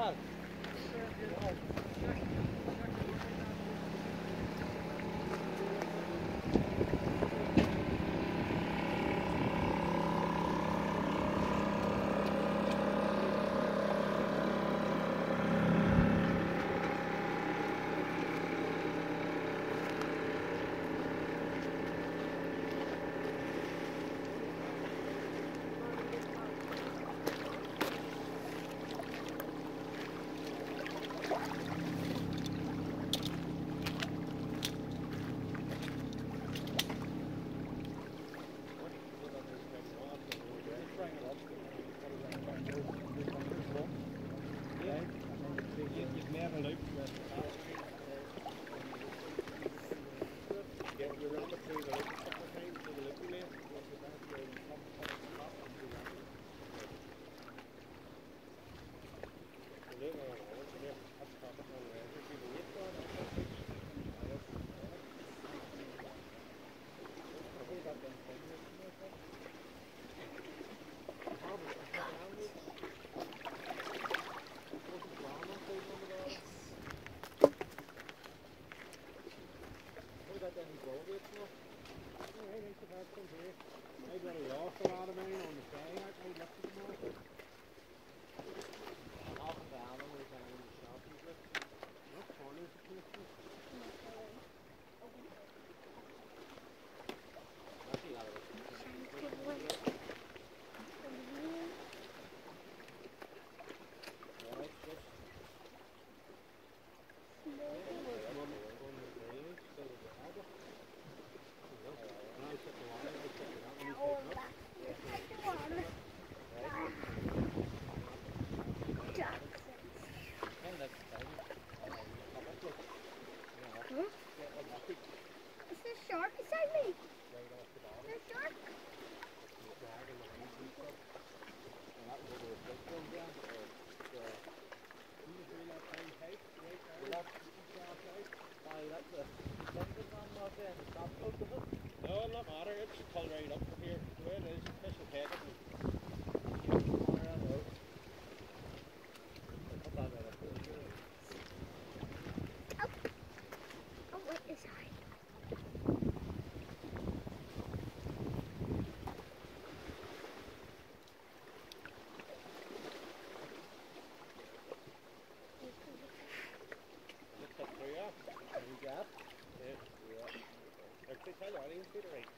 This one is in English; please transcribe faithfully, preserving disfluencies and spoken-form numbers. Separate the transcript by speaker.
Speaker 1: lad. No, not matter, it's pulled right up from here. The way it is, fish will take it.
Speaker 2: Oh, wait, this side.
Speaker 1: Just cut through, yeah. There you go. Yeah, yeah. Actually, tell you, I didn't see the right.